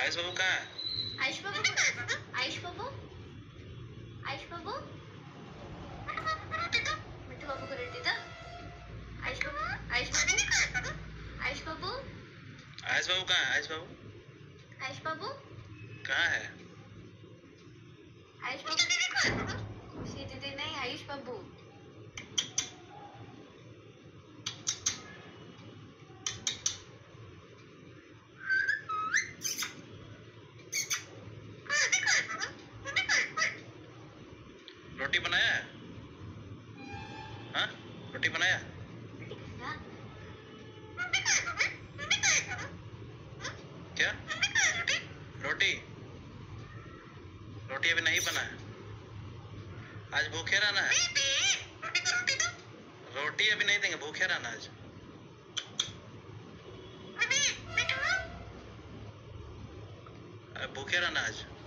आयुष बाबू कहाँ है? आयुष बाबू, आयुष बाबू, आयुष बाबू, मिट्टू बाबू को रोटी दो। आयुष बाबू, आयुष बाबू, आयुष बाबू, आयुष बाबू कहाँ है? आयुष बाबू, आयुष बाबू कहाँ है? आयुष बाबू, खुशी दीदी नहीं, आयुष बाबू। रोटी बनाया है? हाँ, रोटी बनाया? क्या? रोटी? रोटी अभी नहीं बना है। आज भूखे रहना है। रोटी अभी नहीं देंगे, भूखे रहना आज। भूखे रहना आज।